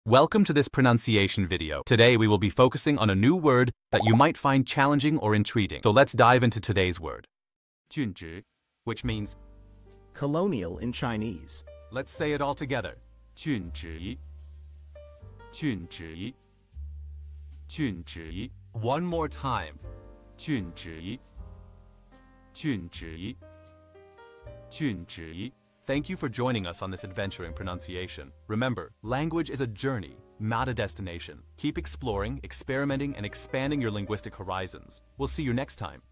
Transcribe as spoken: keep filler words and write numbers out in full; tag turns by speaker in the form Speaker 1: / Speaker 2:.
Speaker 1: Welcome to this pronunciation video. Today we will be focusing on a new word that you might find challenging or intriguing. So let's dive into today's word. 俊直, which means
Speaker 2: colonial in Chinese.
Speaker 1: Let's say it all together. 俊直,俊直,俊直. One more time. 俊直,俊直,俊直. Thank you for joining us on this adventure in pronunciation. Remember, language is a journey, not a destination. Keep exploring, experimenting, and expanding your linguistic horizons. We'll see you next time.